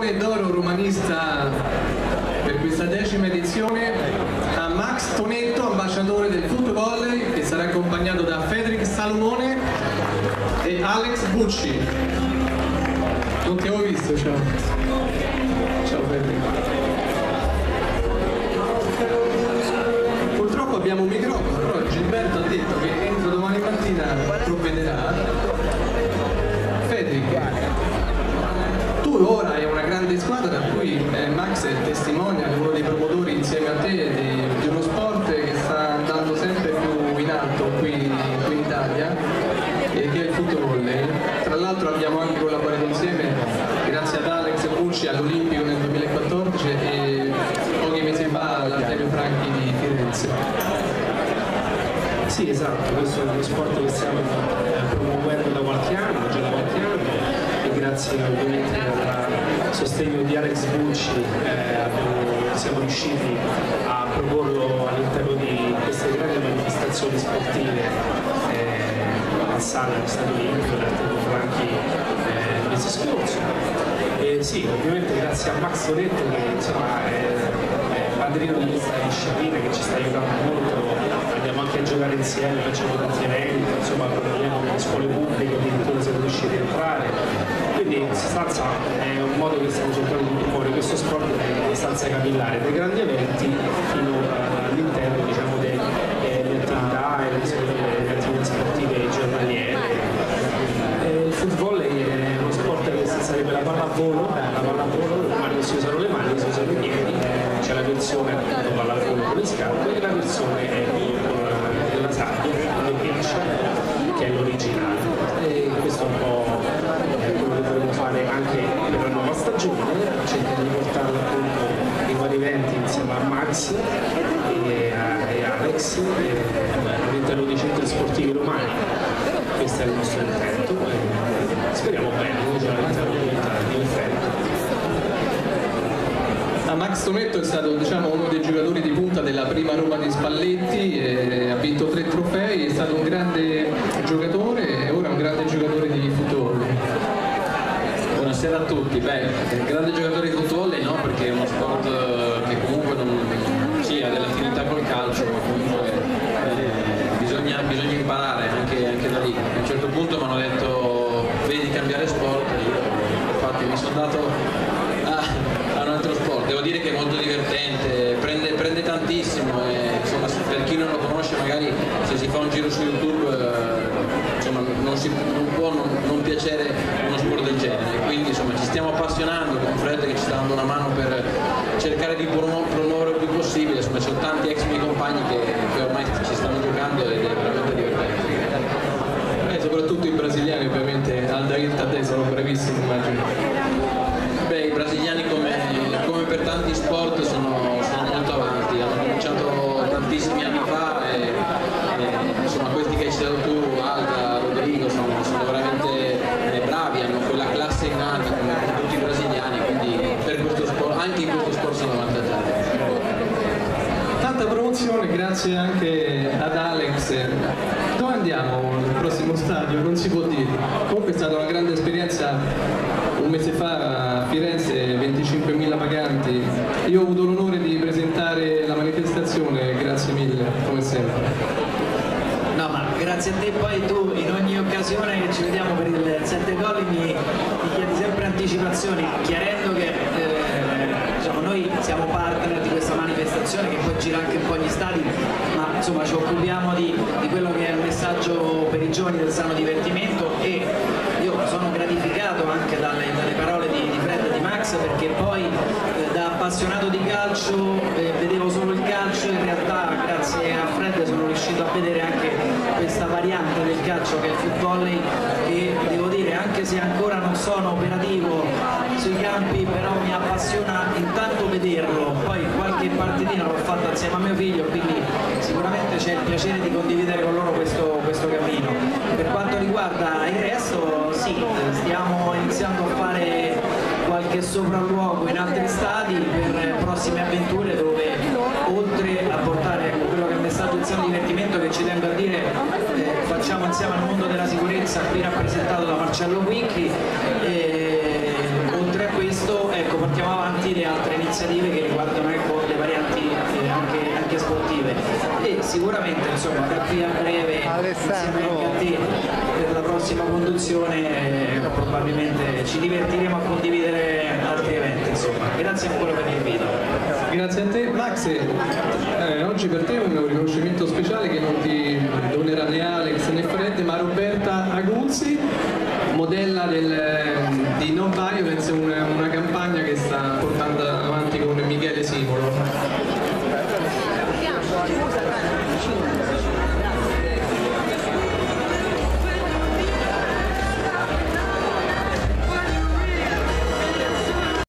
pallone d'oro romanista per questa 10ª edizione a Max Tonetto, ambasciatore del footvolley, che sarà accompagnato da Federic Salomone e Alex Bucci. Non ti avevo visto, ciao. Ciao Federic. Purtroppo abbiamo un microfono, però Gilberto ha detto che entro domani mattina provvederà. Federic, tu ora hai una grande squadra, da cui Max è testimone, è uno dei promotori insieme a te di uno sport che sta andando sempre più in alto qui in Italia, che è il footvolley. Tra l'altro abbiamo anche collaborato insieme, grazie ad Alex Bucci, all'Olimpico nel 2014 e pochi mesi fa all'Artemio Franchi di Firenze. Sì, esatto, questo è uno sport che stiamo promuovendo da qualche anno, già da qualche anno, e grazie ovviamente al sostegno di Alex Bucci siamo riusciti a proporlo all'interno di queste grandi manifestazioni sportive a Sala, allo Stadio Olimpico, all'Artemio Franchi il mese scorso. E sì, ovviamente grazie a Max Tonetto che insomma è padrino di questa disciplina, che ci sta aiutando molto. Andiamo anche a giocare insieme, facciamo tanti eventi, insomma proviamo nelle scuole pubbliche, addirittura siamo riusciti a entrare. Quindi in sostanza è un modo che stiamo cercando di promuovere questo sport abbastanza capillare, dai grandi eventi fino all'interno, diciamo, delle attività e le attività sportive giornaliere. Il footvolley è uno sport che sarebbe la pallavolo, ormai non si usano le mani, si usano i piedi, c'è la versione appunto pallavolo con le scarpe e la versione della sabbia, con le pince, che è l'originale. E questo è un po' quello che dovremmo fare anche per la nuova stagione, cercare di portarla appunto in vari eventi insieme a Max e Alex all'interno dei centri sportivi romani. Questo è il nostro intento e speriamo bene, noi ce l'abbiamo divertente. Max Tonetto è stato, diciamo, uno dei giocatori di punta della prima Roma di Spalletti, ha vinto 3 trofei, è stato un grande giocatore e ora è un grande giocatore di footvolley. Buonasera a tutti. Beh, grande giocatore di footvolley no, perché è uno sport che comunque non ha dell'affinità col calcio, comunque bisogna imparare anche da lì. A un certo punto mi hanno detto vedi cambiare sport, io infatti mi sono dato a un altro sport. Devo dire che è molto divertente, prende tantissimo e insomma per chi non lo conosce magari se si fa un giro su YouTube insomma non può non piacere uno sport del genere, quindi insomma ci stiamo appassionando con Fred che ci sta dando una mano per cercare di promuovere il più possibile. Insomma ci sono tanti ex miei compagni che ormai ci stanno giocando ed è veramente divertente. E soprattutto i brasiliani, ovviamente Aldair Tadei sono bravissimi, immagino. Beh, i brasiliani come per tanti sport sono molto avanti, hanno cominciato tantissimi anni fa e insomma questi che hai citato tu, Alda, Rodrigo, sono veramente bravi, hanno quella classe innata come tutti i brasiliani, quindi per questo sport, anche in questo sport sono avvantaggiati. Tanta promozione, grazie anche ad Alex. Dove andiamo al prossimo stadio? Non si può dire. Comunque è stata una grande esperienza. Un mese fa a Firenze 25.000 paganti. Io ho avuto l'onore di presentare la manifestazione, grazie mille, come sempre. No, ma grazie a te, poi tu in ogni occasione che ci vediamo per il 7 gol mi chiedi sempre anticipazioni, chiarendo che diciamo, noi siamo partner di questa manifestazione che poi gira anche un po' gli stadi, ma insomma ci occupiamo di quello che è il messaggio per i giovani del sano divertimento e io sono gratificato anche dalle parole di Fred e di Max, perché poi da appassionato di calcio vedevo solo il calcio, in realtà grazie a Fred sono riuscito a vedere anche questa variante del calcio che è il footvolley, che devo dire anche se ancora non sono operativo sui campi però mi appassiona intanto vederlo, poi qualche partitina l'ho fatta insieme a mio figlio, quindi sicuramente c'è il piacere di condividere con loro questo cammino. Per quanto riguarda il resto sì, stiamo iniziando a fare qualche sopralluogo in altri stadi per prossime avventure dove oltre a portare quello che è il messaggio del sano divertimento che ci tengo a dire facciamo insieme al mondo della sicurezza qui rappresentato da Marcello Quicchi, oltre a questo ecco sicuramente insomma da qui a breve insieme anche a te per la prossima conduzione probabilmente ci divertiremo a condividere altri eventi, insomma. Grazie ancora per l'invito. Grazie a te. Max, oggi per te è un riconoscimento speciale che non ti donerà né Alex né Fred, ma Roberta Aguzzi, modella di No Violence, una campagna che sta portando avanti con Michele Simolo.